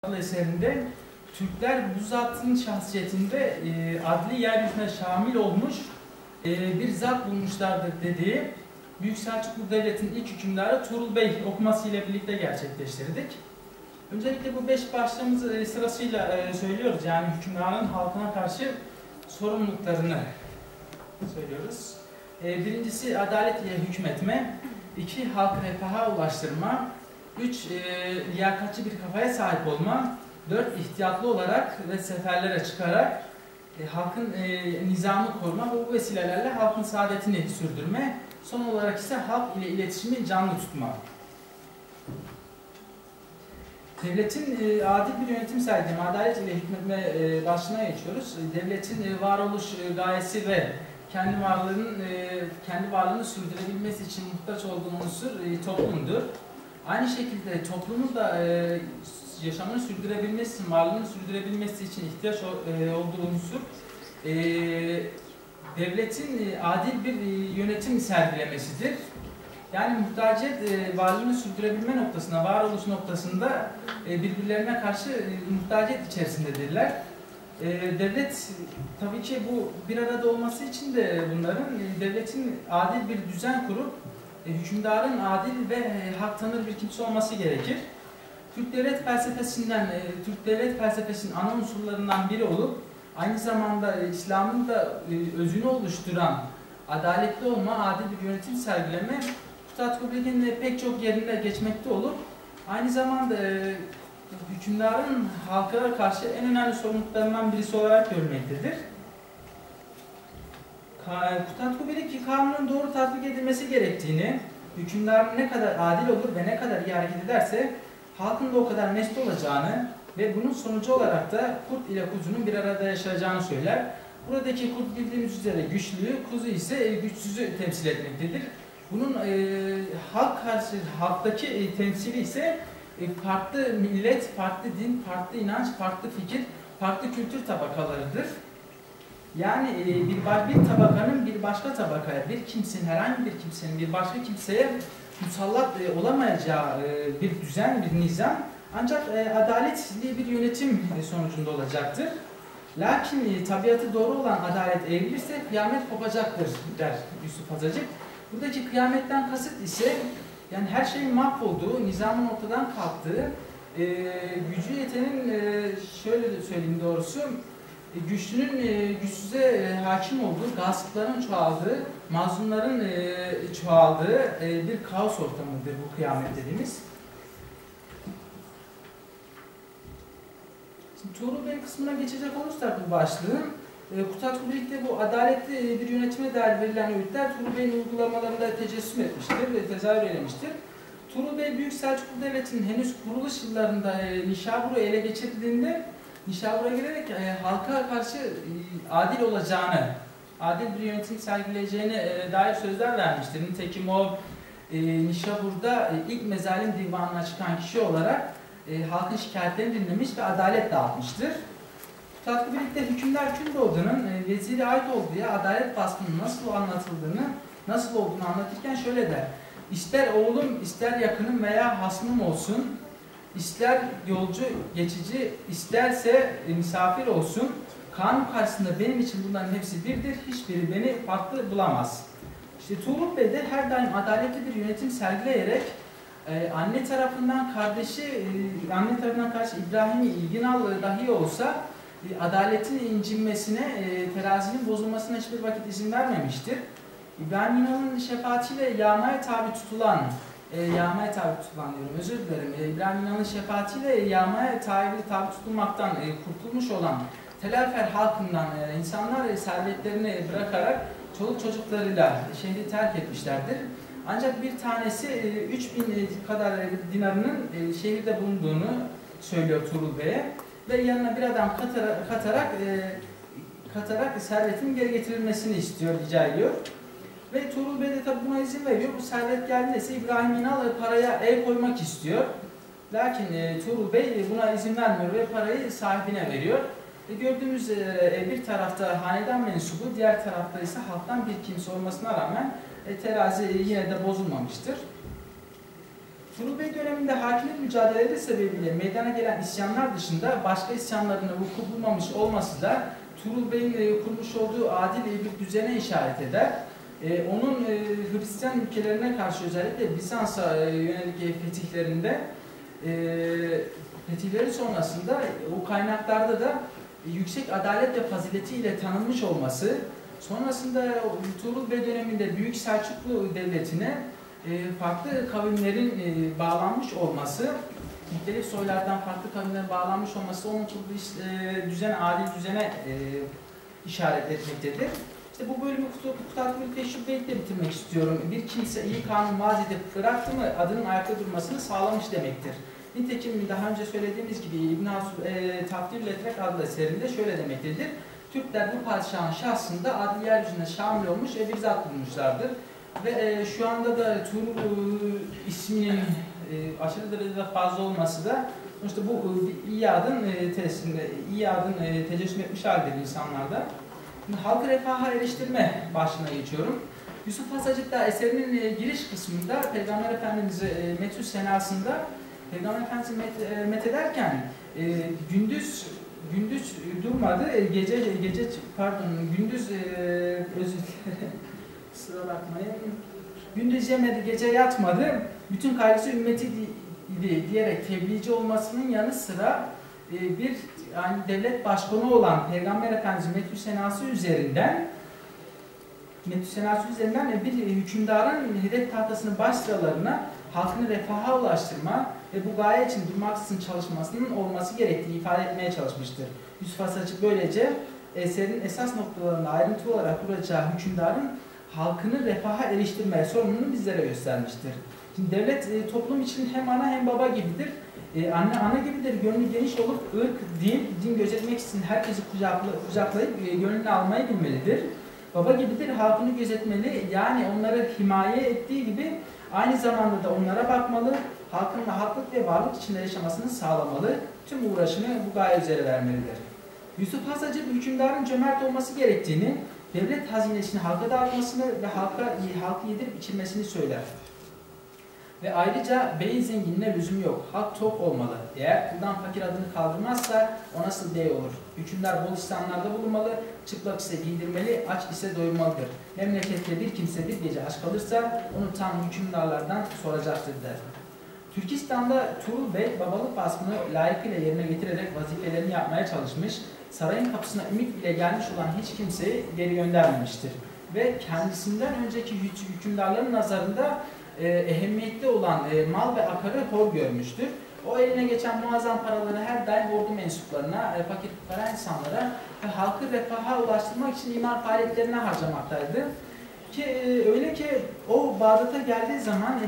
eserinde Türkler bu zatın şahsiyetinde adli yeryüzüne şamil olmuş bir zat bulmuşlardır dediği Büyük Selçuklu Devleti'nin ilk hükümdarı Tuğrul Bey okumasıyla birlikte gerçekleştirdik. Öncelikle bu 5 başlığımızı sırasıyla söylüyoruz. Yani hükümdarın halkına karşı sorumluluklarını söylüyoruz. Birincisi adalet ile hükmetme, 2 halkı refaha ulaştırma, 3 liyakatçı bir kafaya sahip olma, 4 ihtiyatlı olarak ve seferlere çıkarak halkın nizamı koruma ve bu vesilelerle halkın saadetini sürdürme, son olarak ise halk ile iletişimi canlı tutma. Devletin adil bir yönetim sergileme, adalet ile hükmetme başlığına geçiyoruz. Devletin varoluş gayesi ve kendi varlığını sürdürebilmesi için muhtaç olduğu unsur toplumdur. Aynı şekilde toplumun da yaşamını sürdürebilmesi için, varlığını sürdürebilmesi için ihtiyaç olduğu unsur devletin adil bir yönetim sergilemesidir. Yani muhtaciyet varlığını sürdürebilme noktasında, varoluş noktasında birbirlerine karşı muhtaciyet içerisindedirler. Devlet tabii ki bu bir arada olması için de bunların devletin adil bir düzen kurup hükümdarın adil ve hak tanır bir kimse olması gerekir. Türk devlet felsefesinin ana unsurlarından biri olup aynı zamanda İslam'ın da özünü oluşturan adaletli olma, adil bir yönetim sergileme Kutat Kubil'in pek çok yerinde geçmekte olup aynı zamanda hükümdarın halka karşı en önemli sorumluluklarından birisi olarak görülmektedir. Kutat Kubil'in ki kanunun doğru tatbik edilmesi gerektiğini, hükümdarın ne kadar adil olur ve ne kadar iyi hareket ederse halkın da o kadar mesut olacağını ve bunun sonucu olarak da kurt ile kuzunun bir arada yaşayacağını söyler. Buradaki kurt bildiğimiz üzere güçlüyü, kuzu ise güçsüzü temsil etmektedir. Bunun halktaki temsili ise farklı millet, farklı din, farklı inanç, farklı fikir, farklı kültür tabakalarıdır. Yani bir tabakanın bir başka tabakaya, bir kimsenin, herhangi bir kimsenin bir başka kimseye musallat olamayacağı bir düzen, bir nizam ancak adaletli bir yönetim sonucunda olacaktır. Lakin tabiatı doğru olan adalet eğrilirse kıyamet kopacaktır der Yusuf Azacık. Buradaki kıyametten kasıt ise yani her şeyin mahvolduğu, nizamın ortadan kalktığı, gücü yetenin şöyle söyleyeyim doğrusu, güçlünün güçsüze hakim olduğu, gaspların çoğaldığı, mazlumların çoğaldığı bir kaos ortamıdır bu kıyamet dediğimiz. Şimdi Tuğrul Bey kısmına geçecek olursak bu başlığı, Kutat Kubilik'te bu adaletli bir yönetime dair verilen öğütler Tuğrul Bey'in uygulamalarında tecessüm etmiştir ve tezahür eylemiştir. Tuğrul Bey Büyük Selçuklu Devleti'nin henüz kuruluş yıllarında Nişabur'u ele geçirdiğinde Nişabur'a girerek halka karşı adil olacağını, adil bir yönetim sergileyeceğine dair sözler vermiştir. Nitekim o Nişabur'da ilk mezalim divanına çıkan kişi olarak halkın şikayetlerini dinlemiş ve adalet dağıtmıştır. Kutat Kubilik'te hükümdar Kündoğdu'nun veziri ait olduğu adalet baskının nasıl anlatıldığını, nasıl olduğunu anlatırken şöyle der. İster oğlum, ister yakınım veya hasmım olsun, ister yolcu, geçici, isterse misafir olsun, kanun karşısında benim için bunların hepsi birdir, hiçbiri beni farklı bulamaz. İşte Tuğrul Bey de her daim adaletli bir yönetim sergileyerek anne tarafından karşı İbrahim'i İlginal dahi olsa adaletin incinmesine, terazinin bozulmasına hiçbir vakit izin vermemiştir. İbrahim İnal'ın şefaatiyle yağmaya tabi tutulan İbrahim İnal'ın şefaatiyle yağmaya tabi tutulmaktan kurtulmuş olan Telafer halkından insanlar servetlerini bırakarak çoluk çocuklarıyla şehri terk etmişlerdir. Ancak bir tanesi 3000 kadar dinarının şehirde bulunduğunu söylüyor Tuğrul Bey'e ve yanına bir adam katarak servetin geri getirilmesini istiyor, rica ediyor. Ve Tuğrul Bey de tabi buna izin veriyor. Bu servet geldiğinde ise İbrahim İnal paraya el koymak istiyor. Lakin Tuğrul Bey buna izin vermiyor ve parayı sahibine veriyor. Gördüğümüz bir tarafta hanedan mensubu, diğer tarafta ise halktan bir kimse olmasına rağmen terazi yine de bozulmamıştır. Tuğrul Bey döneminde hakimiyet mücadeleleri sebebiyle meydana gelen isyanlar dışında başka isyanların vuku bulmamış olması da Tuğrul Bey'in kurmuş olduğu adil bir düzene işaret eder. Onun Hristiyan ülkelerine karşı özellikle Bizans'a yönelik fetihleri sonrasında o kaynaklarda da yüksek adalet ve faziletiyle tanınmış olması, sonrasında Tuğrul Bey döneminde Büyük Selçuklu Devleti'ne farklı kavimlerin bağlanmış olması, muhtelif soylardan farklı kavimlerin bağlanmış olması onun kurduğu adil düzene işaret etmektedir. İşte bu bölümü Kutadku'yu tecrübeyle bitirmek istiyorum. Bir kimse iyi kanun vaaz edip bıraktı mı adının ayakta durmasını sağlamış demektir. Nitekim daha önce söylediğimiz gibi İbn-i Tafdil Etrek adlı eserinde şöyle demektedir. Türkler bu padişahın şahsında adli yeryüzüne şamil olmuş bir zat bulmuşlardır. Ve şu anda da Tuğrul isminin aşırı derecede fazla olması da işte bu İyad'ın tecessüm etmiş halidir insanlarda. Şimdi halkı refaha eriştirme başlığına geçiyorum. Yusuf Hasacık'ta eserinin giriş kısmında Peygamber Efendimiz'i Metü Senası'nda Peygamber Efendimiz'i methederken gündüz durmadı, kusura bakmayın, gündüz yemedi, gece yatmadı, bütün kaygısı ümmeti diyerek tebliğci olmasının yanı sıra bir yani devlet başkanı olan Peygamber Efendimiz Metü Senası üzerinden bir hükümdarın hedef tahtasının baş sıralarına halkını refaha ulaştırma ve bu gaye için durmaksızın çalışmasının olması gerektiği ifade etmeye çalışmıştır. Yusuf Hasacık böylece eserin esas noktalarında ayrıntılı olarak kuracağı hükümdarın halkını refaha eriştirme sorumluluğunu bizlere göstermiştir. Şimdi devlet toplum için hem ana hem baba gibidir. Anne ana gibidir, gönlü geniş olup ırk, din gözetmek için herkesi kucaklayıp gönlünü almayı bilmelidir. Baba gibidir, halkını gözetmeli, yani onları himaye ettiği gibi aynı zamanda da onlara bakmalı, halkın rahatlık ve varlık içinde yaşamasını sağlamalı, tüm uğraşını bu gaye üzere vermelidir. Yusuf Hasacı hükümdarın cömert olması gerektiğini, devlet hazinesini halka dağıtmasını ve halkı yedirip içirmesini söyler. Ve ayrıca beyin zenginliğine lüzum yok. Halk tok olmalı. Eğer kuldan fakir adını kaldırmazsa o nasıl bey olur? Hükümdar bol istihdamlarda bulunmalı, çıplak ise giydirmeli, aç ise doyurmalıdır. Memlekette bir kimse bir gece aç kalırsa onu tam hükümdarlardan soracaktır der. Türkistan'da Tuğrul Bey babalık vasfını layıkıyla yerine getirerek vazifelerini yapmaya çalışmış, sarayın kapısına ümit bile gelmiş olan hiç kimseyi geri göndermemiştir. Ve kendisinden önceki hükümdarların nazarında ehemmiyetli olan mal ve akarı hor görmüştür. O eline geçen muazzam paraları her daim ordu mensuplarına, fakir fukara insanlara ve halkı refaha ulaştırmak için imar faaliyetlerine harcamaktaydı. Öyle ki o Bağdat'a geldiği zaman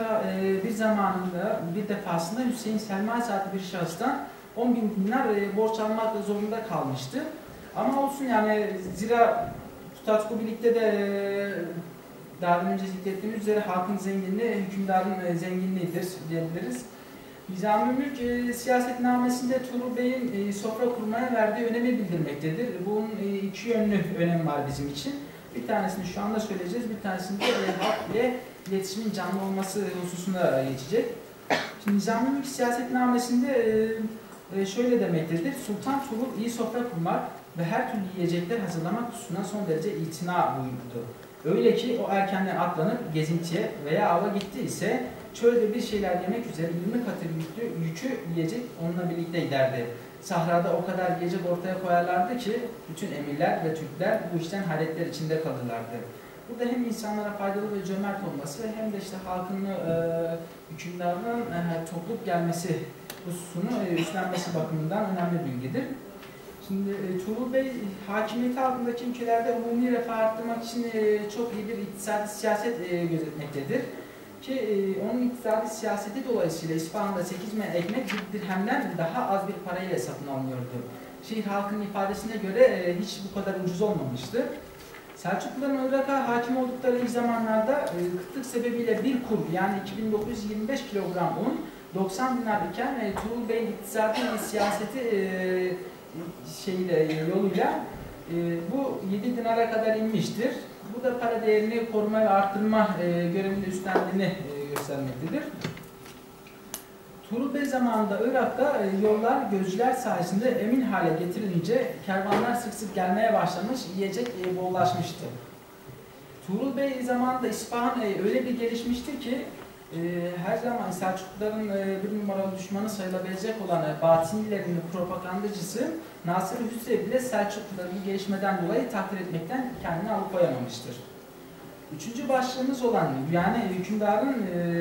bir defasında Hüseyin Selmasi adlı bir şahıstan 10.000 dinar borç almak zorunda kalmıştı. Ama olsun yani zira Kutadku birlikte de daha önce zikrettiğimiz üzere halkın zenginliği, hükümdarın zenginliğidir diyebiliriz. Nizam-ı Mülk siyasetnamesinde Tuğrul Bey'in sofra kurmaya verdiği önemi bildirmektedir. Bunun iki yönlü önemi var bizim için. Bir tanesini şu anda söyleyeceğiz, bir tanesinde halk ile iletişimin canlı olması hususunda geçecek. Şimdi Nizam-ı Mülk siyasetnamesinde şöyle demektedir. Sultan Tuğrul iyi sofra kurmak ve her türlü yiyecekler hazırlamak hususuna son derece itina buyurdu. Öyle ki o erkenden atlanıp gezintiye veya ava gitti ise çölde bir şeyler yemek üzere 20 katı yükü yiyecek onunla birlikte giderdi. Sahrada o kadar yiyecek ortaya koyarlardı ki bütün emirler ve Türkler bu işten hayretler içinde kalırlardı. Burada hem insanlara faydalı ve cömert olması hem de işte halkın hükümdarının topluluk gelmesi hususunu üstlenmesi bakımından önemli bilgidir. Şimdi Tuğrul Bey hakimiyeti altındaki ülkelerde umumi refah arttırmak için çok iyi bir iktisadi siyaset gözetmektedir. Ki onun iktisadi siyaseti dolayısıyla İsfahan'da 8 men ekmek bir dirhemden daha az bir parayla satın alınıyordu. Şehir halkının ifadesine göre hiç bu kadar ucuz olmamıştı. Selçukluların Irak'a hakim oldukları ilk zamanlarda kıtlık sebebiyle bir kur yani 2925 kilogram un 90 dinar iken Tuğrul Bey'in iktisadi siyaseti yoluyla bu 7 dinara kadar inmiştir. Bu da para değerini koruma ve arttırma görevini üstlendiğini göstermektedir. Tuğrul Bey zamanında Irak'ta yollar gözcüler sayesinde emin hale getirince kervanlar sık sık gelmeye başlamış, yiyecek bollaşmıştı. Tuğrul Bey zamanında İsfahan öyle bir gelişmişti ki her zaman Selçukluların bir numaralı düşmanı sayılabilecek olan Batinilerin propagandacısı Nasır-ı Hüsrev bile Selçukluların bu gelişmeden dolayı takdir etmekten kendini alıkoyamamıştır. Üçüncü başlığımız olan yani hükümdarın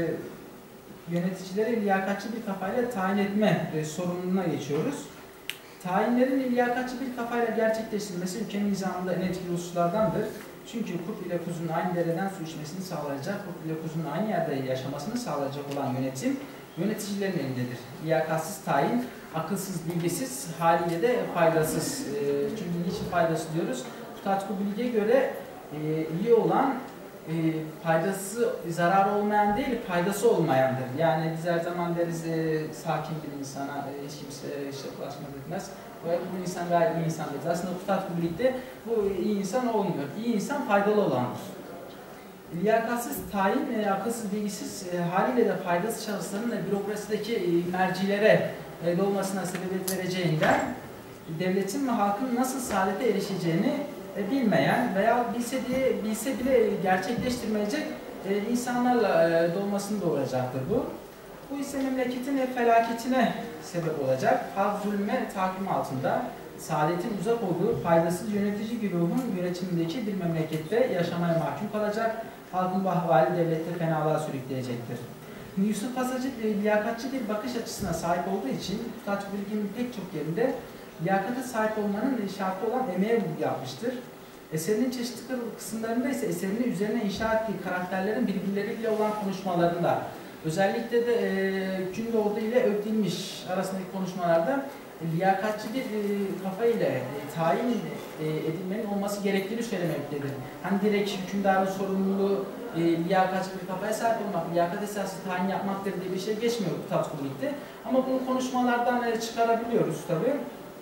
yöneticileri liyakatçı bir kafayla tayin etme sorumluluğuna geçiyoruz. Tayinlerin liyakatçı bir kafayla gerçekleştirilmesi ülkenin nizamında en etkili hususlardandır. Çünkü kurt ile kuzunun aynı dereden su içmesini sağlayacak, kurt ile kuzunun aynı yerde yaşamasını sağlayacak olan yönetim yöneticilerin elindedir. Liyakatsız tayin, akılsız, bilgisiz, haliyle de faydasız. Çünkü niçin faydası diyoruz? Kutatku Bilge'ye göre iyi olan faydası, zararı olmayan değil, faydası olmayandır. Yani biz her zaman deriz sakin bir insana, hiç kimse bulaşmak etmez. Bu insan gayet iyi insan deriz. Aslında Kutatku Bilge'de bu iyi insan olmuyor. İyi insan faydalı olandır. Liyakatsız tayin, akılsız, bilgisiz haliyle de faydasız şahısların bürokrasideki mercilere dolmasına sebebiyet vereceğinden devletin ve halkın nasıl saadete erişeceğini bilmeyen veya bilse bile gerçekleştirmeyecek insanlarla dolmasını doğuracaktır bu. Bu ise memleketin felaketine sebep olacak. Halk zulme tahakküm altında, saadetin uzak olduğu faydasız yönetici güruhun yönetimindeki bir memlekette yaşamaya mahkum kalacak. Halkın bu ahvali devlette fenalığa sürükleyecektir. Yusuf Hasacı liyakatçı bir bakış açısına sahip olduğu için Kutatku Bilge'nin pek çok yerinde liyakata sahip olmanın şartı olan emeğe vurgu yapmıştır. Eserinin çeşitli kısımlarında ise eserinin üzerine inşa ettiği karakterlerin birbirleriyle olan konuşmalarında, özellikle de Gündoğdu ile Ökdilmiş arasındaki konuşmalarda liyakatçı bir kafa ile tayin edilmenin olması gerektiğini söylemektedir. Hani direkt hükümdarın sorumluluğu liyakatçı bir kafaya sahip olmak, liyakat esaslı tayin yapmaktır diye bir şey geçmiyor Kutatku Bilge'de. Ama bunu konuşmalardan çıkarabiliyoruz tabii.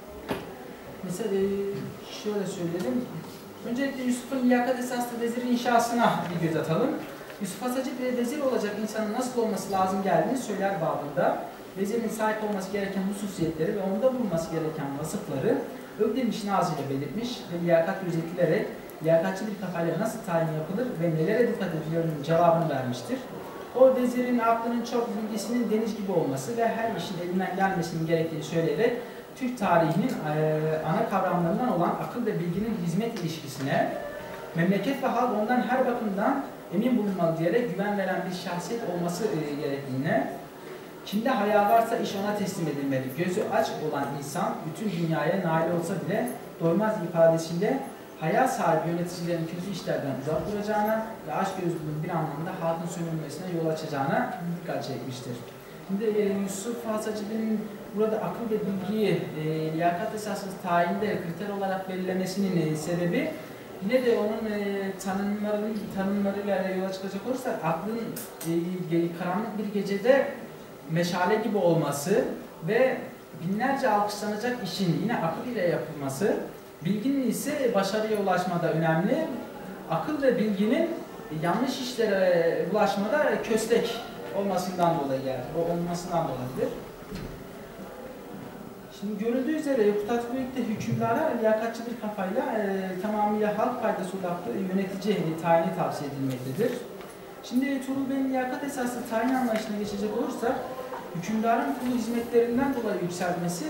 Mesela şöyle söyleyelim. Öncelikle Yusuf'un liyakat esaslı vezir inşasına bir göz atalım. Yusuf Hasacı bir vezir olacak insanın nasıl olması lazım geldiğini söyler babında. Vezirin sahip olması gereken hususiyetleri ve onda bulunması gereken vasıfları Ökdemiş nazıyla belirtmiş ve liyakat gözetilerek liyakatçı bir kafayla nasıl tayin yapılır ve nelere dikkat ediliyor'un cevabını vermiştir. O vezirin aklının çok bilgisinin deniz gibi olması ve her işin elinden gelmesinin gerektiğini söyleyerek Türk tarihinin ana kavramlarından olan akıl ve bilginin hizmet ilişkisine, memleket ve halk ondan her bakımdan emin bulunmalı diyerek güven veren bir şahsiyet olması gerektiğine, kimde haya varsa iş ona teslim edilmeli. Gözü aç olan insan bütün dünyaya nail olsa bile doymaz ifadesiyle haya sahibi yöneticilerin kötü işlerden uzak duracağına ve açgözlülüğün bir anlamda halkın sömürülmesine yol açacağına dikkat çekmiştir. Şimdi Yusuf Hasacı'nın burada akıl ve bilgiyi liyakat esaslı tayinde kriter olarak belirlemesinin sebebi yine de onun tanımlarıyla yola çıkacak olursak aklın karanlık bir gecede meşale gibi olması ve binlerce alkışlanacak işin yine akıl ile yapılması, bilginin ise başarıya ulaşmada önemli, akıl ve bilginin yanlış işlere ulaşmada köstek olmasından dolayı olabilir. Şimdi görüldüğü üzere Kutatku Bilge'de hükümdara liyakatçı bir kafayla tamamıyla halk faydası odaklı yönetici tayini tavsiye edilmektedir. Şimdi Tuğrul Bey'in liyakat esaslı tayin anlayışına geçecek olursak, hükümdarın kulu hizmetlerinden dolayı yükseltmesi,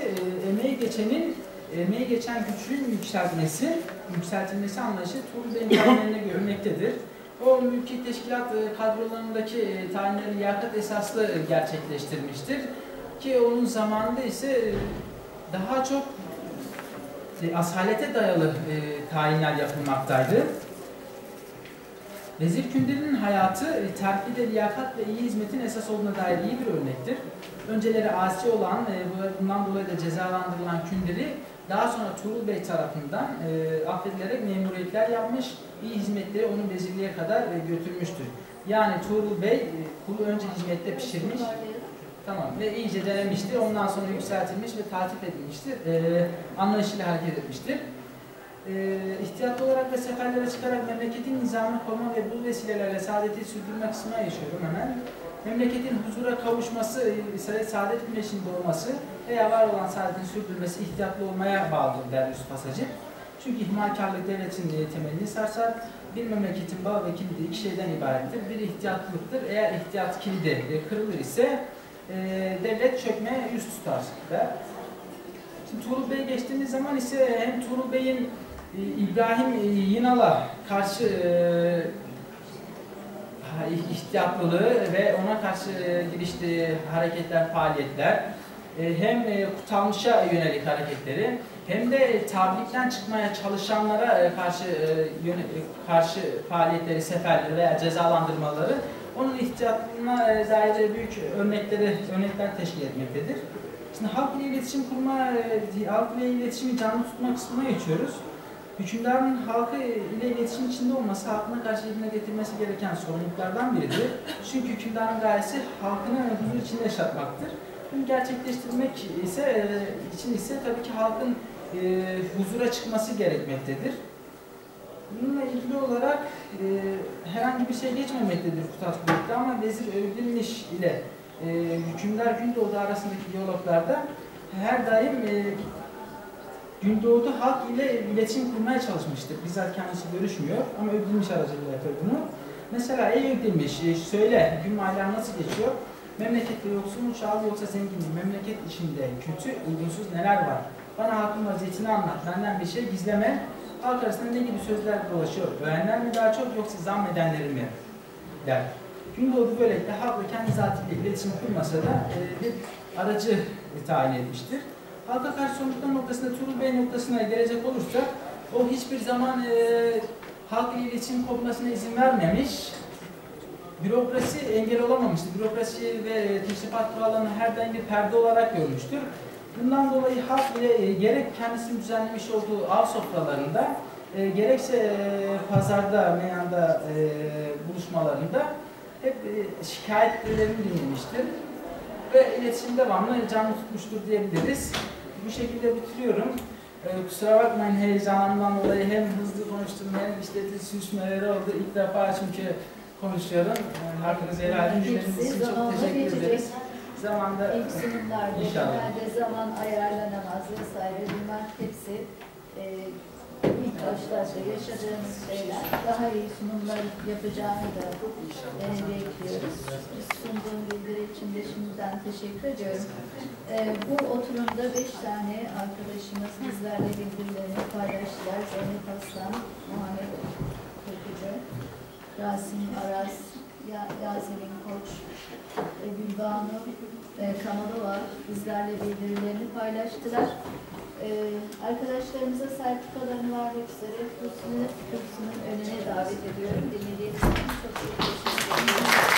emeği geçen güçlüğün yükseltilmesi anlayışı Tuğrul Bey'in tayinlerine görülmektedir. O mülki teşkilat kadrolarındaki tayinleri liyakat esaslı gerçekleştirmiştir. Ki onun zamanında ise daha çok asalete dayalı tayinler yapılmaktaydı. Vezir Künder'in hayatı terkide liyakat ve iyi hizmetin esas olduğuna dair iyi bir örnektir. Önceleri asi olan, bundan dolayı da cezalandırılan Künder'i daha sonra Tuğrul Bey tarafından affedilerek memuriyetler yapmış, iyi hizmetleri onun vezirliğe kadar götürmüştür. Yani Tuğrul Bey kulu önce hizmette pişirmiş, tamam ve iyice denemiştir, ondan sonra yükseltilmiş ve takip edilmiştir, anlayışıyla hareket etmiştir. İhtiyatlı olarak ve seferlere çıkarak memleketin nizamını koruma ve bu vesilelerle saadeti sürdürme kısmına geçiyorum hemen. memleketin huzura kavuşması, saadet güneşinin doğması veya var olan saadetin sürdürülmesi ihtiyatlı olmaya bağlıdır der Yusuf Asacı. Çünkü ihmalkarlık devletin temelini sarsar. Bir memleketin bağı ve kilidi iki şeyden ibarettir. Bir ihtiyatlılıktır. Eğer ihtiyat kilidi kırılır ise devlet çökmeye yüz tutar der. Şimdi Tuğrul Bey'e geçtiğimiz zaman ise hem Tuğrul Bey'in İbrahim Yinal'a karşı ihtiyatlılığı ve ona karşı giriştiği hareketler, faaliyetler, hem Kutalmış'a yönelik hareketleri hem de tablikten çıkmaya çalışanlara karşı faaliyetleri, seferleri veya cezalandırmaları onun ihtiyatlılığına dair büyük örnekler teşkil etmektedir. Şimdi halk ile iletişimi canlı tutma kısmına geçiyoruz. Hükümdarın halkı ile iletişim içinde olması halkına karşı yerine getirmesi gereken sorumluluklardan biridir. Çünkü hükümdarın gayesi halkını huzur içinde yaşatmaktır. Bunu gerçekleştirmek için ise tabii ki halkın huzura çıkması gerekmektedir. Bununla ilgili olarak herhangi bir şey geçmemektedir Kutatkulik'te ama Vezir Övdilmiş ile hükümdar Gündoğdu arasındaki diyaloglarda her daim Gündoğdu halk ile iletişim kurmaya çalışmıştır. Bizzat kendisi görüşmüyor ama Övdilmiş aracılığıyla yapıyor bunu. Mesela ey Övdilmiş, söyle gün aylar nasıl geçiyor? Memlekette yoksul mu çağlı yoksa zengin mi? Memleket içinde kötü, uygunsuz neler var? Bana halkın vaziyetini anlat, benden bir şey gizleme. Halk arasında ne gibi sözler dolaşıyor? Öğrenler mi daha çok yoksa zammedenleri mi? Der. Gündoğdu böylelikle halkla kendi zatıyla iletişim kurmasa da bir aracı tayin etmiştir. Halka karşı sorumluluklar noktasında Tuğrul Bey noktasına gelecek olursa o hiçbir zaman halk ile iletişim kurmasına izin vermemiş. Bürokrasi engel olamamıştır. Bürokrasi ve teşrifat kurallarını her daim bir perde olarak görmüştür. Bundan dolayı halk ile gerek kendisinin düzenlemiş olduğu av sofralarında gerekse pazarda, meyanda buluşmalarında hep şikayetlerini dinlemiştir. Ve iletişim devamlı canlı tutmuştur diyebiliriz. Bu şekilde bitiriyorum. Kusura bakmayın heyecanımdan dolayı hem hızlı konuştum hem işte sürüşmeleri oldu. İlk defa çünkü konuşuyorum. Hakkınızı helal edin. Için çok teşekkür ederiz. Zamanda İlk sunumlarda genelde zaman ayarlanamaz vesaire bunlar hepsi ilk başlarda yaşadığımız şeyler. Daha iyi sunumlar yapacağını da bekliyoruz. Sunduğum bildiri için de şimdiden teşekkür ediyorum. Bu oturumda 5 tane arkadaşımız bizlerle bildirilerini paylaştılar. Zeynep Aslan, Muhammed Kökücü, Rasim Aras, Yasemin Koç, Gülbanu Kamalova bizlerle bildirilerini paylaştılar. Arkadaşlarımıza sertifikalarını vermek üzere kürsünün önüne davet ediyorum. Dinlediğiniz için çok teşekkür ederim.